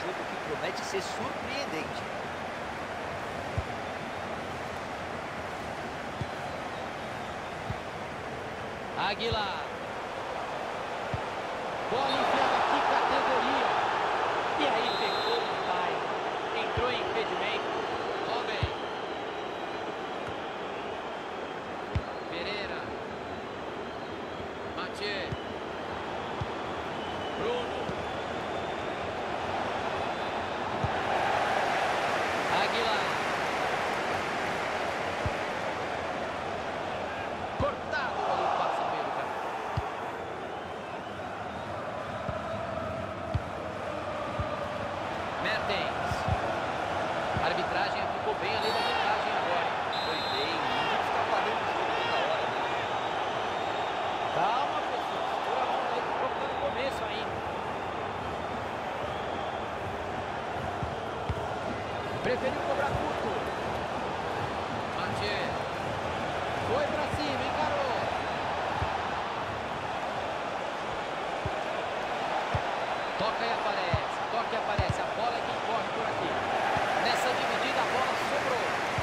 jogo que promete ser surpreendente. Aguilar. Bola enfiada, que categoria. E aí pegou o pai. Entrou em impedimento. Robin. Pereira. Mathieu. Bruno. Aguilar. Cortado o passe no meio do campo. Mertens. A arbitragem ficou bem além da vantagem agora. Foi bem, não ficar parando o jogo toda hora. Calma, pessoal. Segura a mão aí, que o jogo tá no começo ainda. Preferiu cobrar curto. Mathieu. Foi pra cima, encarou. Toca e aparece. Toca e aparece. A bola é quem corre por aqui. Nessa dividida, a bola sobrou.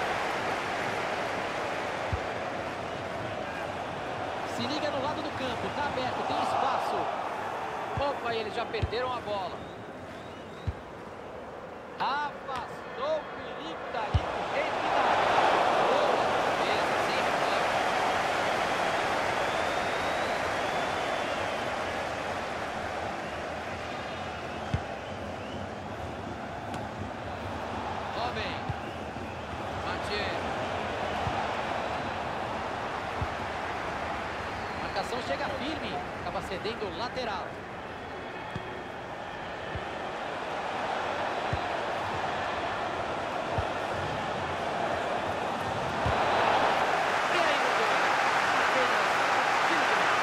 Se liga no lado do campo. Tá aberto, tem espaço. Opa, eles já perderam a bola. Afastou o perigo dali pro rei que dá. Boa defesa, sem reclame. Robin. Mathieu. Marcação chega firme. Acaba cedendo o lateral. E aí, meu Deus? Apenas 15 minutos.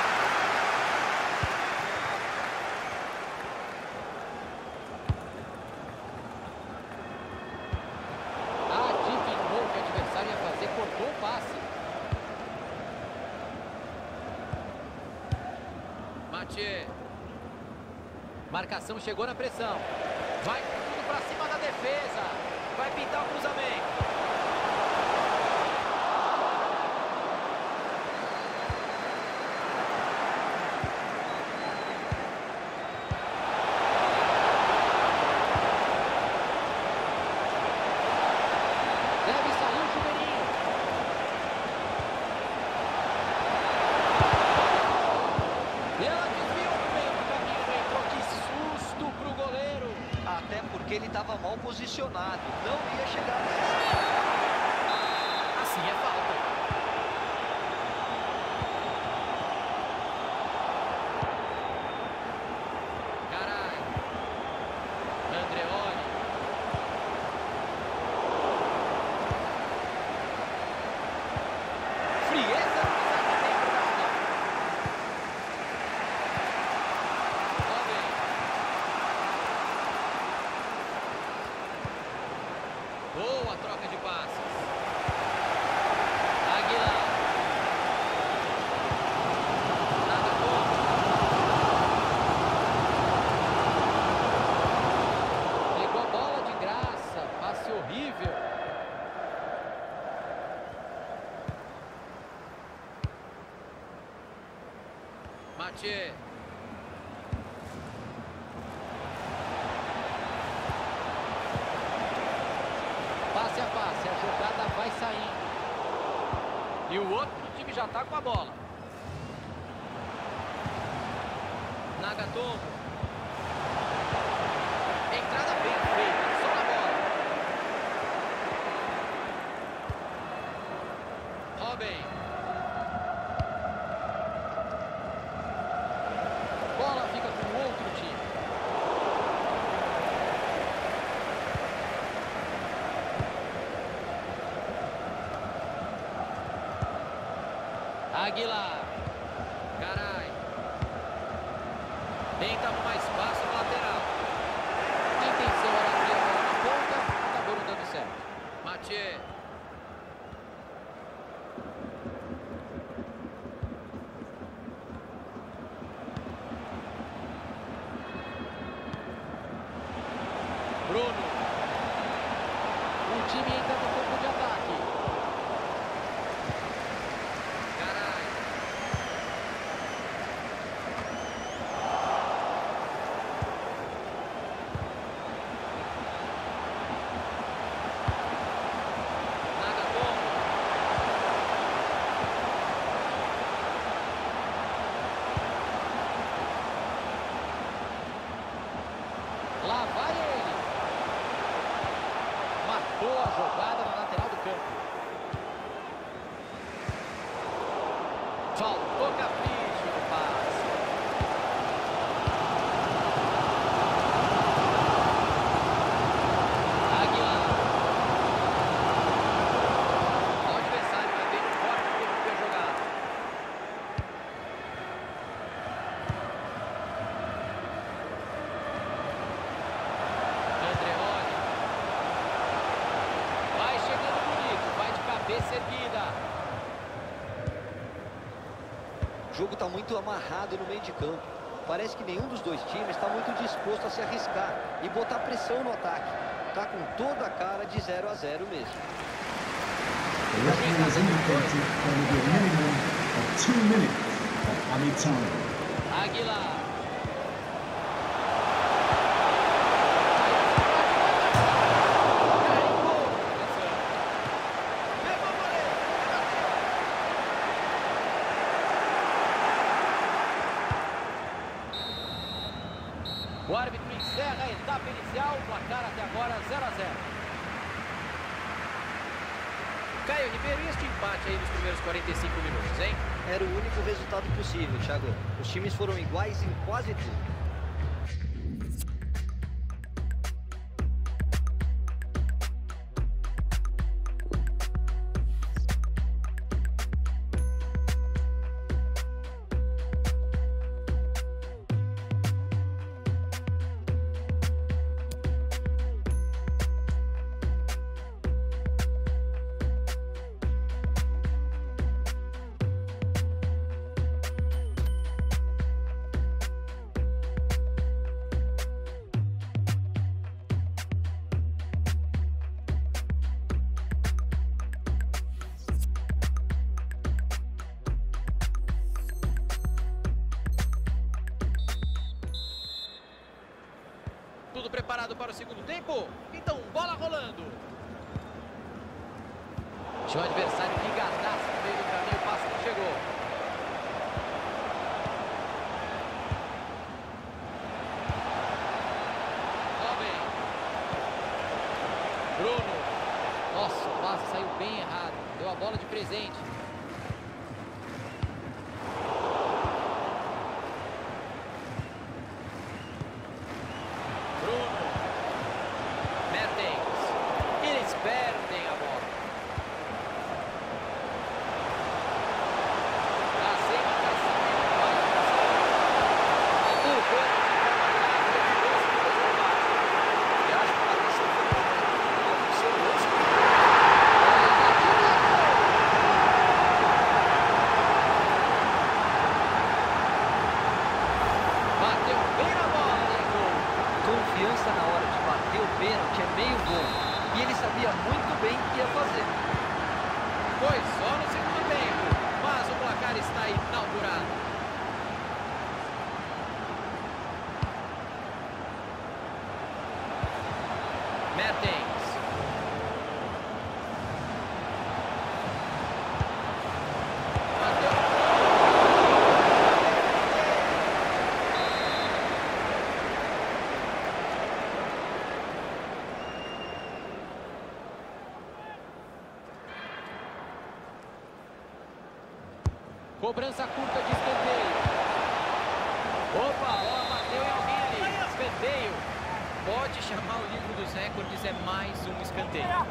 Adivinhou o que o adversário ia fazer, cortou o passe. Mathieu. Marcação chegou na pressão. Vai com tudo pra cima da defesa. Vai pintar o cruzamento. Deve sair o chuveirinho. Ela desviou no meio do caminho, entrou. Que susto pro goleiro. Até porque ele estava mal posicionado. Não ia chegar nessa. Assim é falta. Carai. Andreoli. Frieza no ataque dentro da área. Robin. Boa troca de passes. Aguilar. Nada contra. Pegou a bola de graça. Passe horrível. Mathieu. Passe a passe, a jogada vai saindo. E o outro time já tá com a bola. Nagatomo. Entrada bem feita, só na bola. Robin. Bola fica com o outro time. Aguilar. Carai. Tenta arrumar espaço no lateral. A intenção era abrir a bola na ponta, acabou não dando certo. Mathieu. Bruno. O time entra no campo de ataque. Carai. Nada bom. Lá vai ele. Matou a jogada na lateral do campo. Faltou capricho no passe. Aguilar. O adversário vai bem forte para interromper a jogada. Andreoli. Vai chegando bonito, vai de cabeça erguida. O jogo está muito amarrado no meio de campo. Parece que nenhum dos dois times está muito disposto a se arriscar e botar pressão no ataque. Está com toda a cara de 0 a 0 mesmo. The referee has indicated there will be a minimum of 2 minutes of added time. Aguilar. O árbitro encerra a etapa inicial, placar até agora 0 a 0. Caio Ribeiro, e este empate aí nos primeiros 45 minutos, hein? Era o único resultado possível, Thiago. Os times foram iguais em quase tudo. Tudo preparado para o segundo tempo? Então, bola rolando. Tinha o adversário ligadaço no meio do caminho, o passe não chegou. Robin. Bruno. Nossa, o passe saiu bem errado. Deu a bola de presente. Eles perdem a bola. Bateu bem na bola, né, gol? Confiança na hora de bater o pênalti é meio gol. E ele sabia muito bem o que ia fazer. Foi só no segundo tempo, mas o placar está inaugurado. Mertens. Bateu. Cobrança curta de escanteio. Opa, a bola bateu em alguém ali. Escanteio. Pode chamar o livro dos recordes, é mais um escanteio.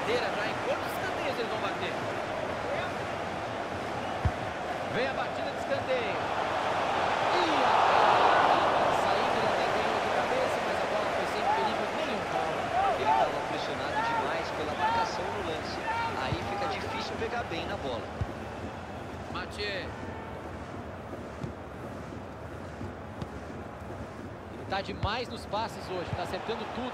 brincadeira já, em quantos escanteios eles vão bater? Vem a batida de escanteio. E a saída ele até ganhou de cabeça, mas a bola foi sem perigo nenhum. Ele estava pressionado demais pela marcação no lance. Aí fica difícil pegar bem na bola. Mathieu. Ele tá demais nos passes hoje, tá acertando tudo.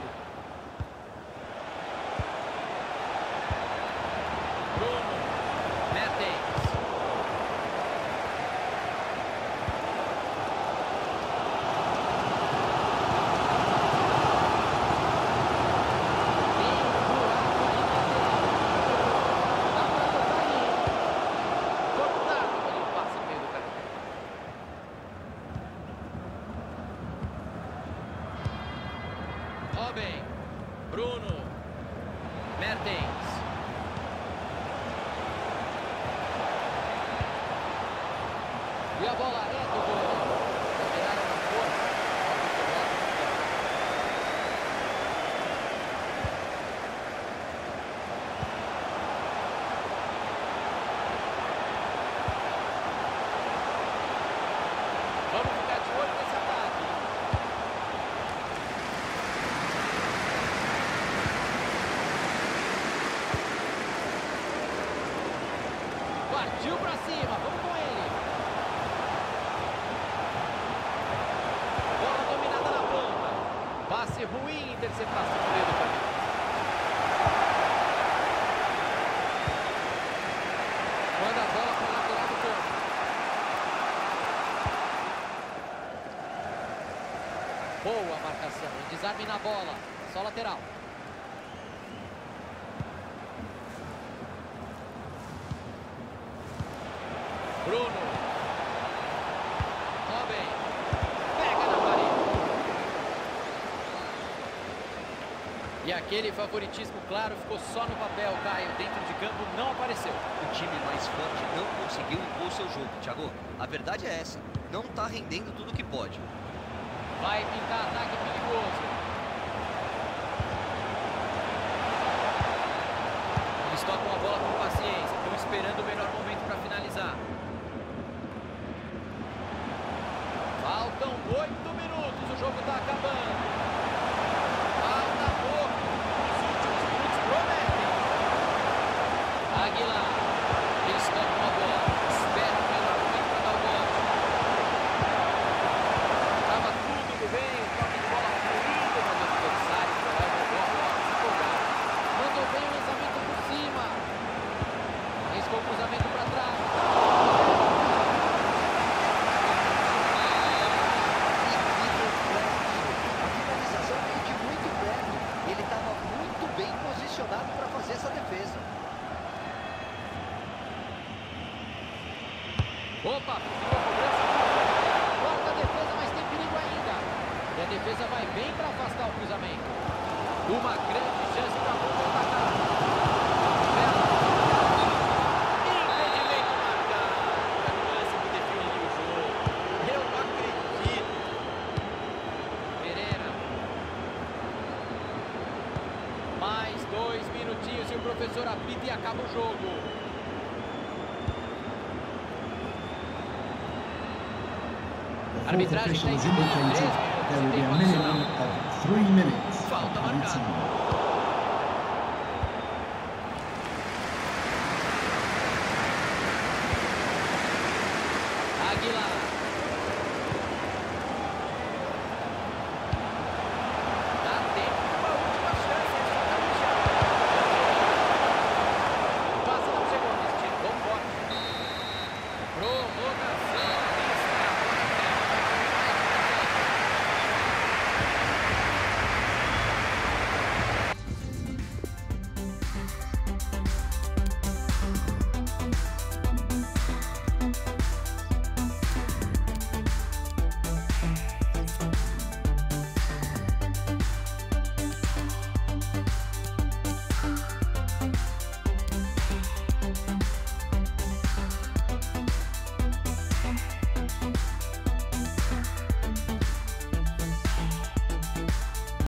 Bruno. Mertens. Robin, Bruno, Mertens. E a bola é do gol. Viraram na força. Vamos ficar de olho nesse ataque. Partiu pra cima, vamos com ele. Bola dominada na ponta. Passe ruim, interceptação no meio do caminho. Manda a bola para o lateral do campo. Boa marcação, desarme na bola, só lateral. Bruno. Robin. Pega na parede. E aquele favoritismo claro ficou só no papel, Caio. Dentro de campo não apareceu. O time mais forte não conseguiu impor seu jogo, Thiago. A verdade é essa. Não está rendendo tudo que pode. Vai pintar ataque perigoso. Eles tocam a bola com paciência. Estão esperando o melhor momento para finalizar. Faltam 8 minutos, o jogo está acabando. Falta pouco, os últimos minutos prometem. Aguilar, eles tocam a bola, esperam o melhor momento para dar o gol. Estava tudo bem, o toque de bola fluido, mas o adversário foi o gol, se empolgar. Mandou bem o lançamento por cima. Arriscou o cruzamento para trás. Para fazer essa defesa. Opa, pediu a cobrança. Corta a defesa, mas tem perigo ainda. E a defesa vai bem para afastar o cruzamento. Uma grande chance para contra-atacar. Impedimento marcado. É o lance que definiu o jogo. Eu não acredito. Pereira. Mais 2 minutinhos e o professor apita e acaba o jogo. The fourth official has indicated there will be a minimum of 3 minutes of Falta added marcada. time.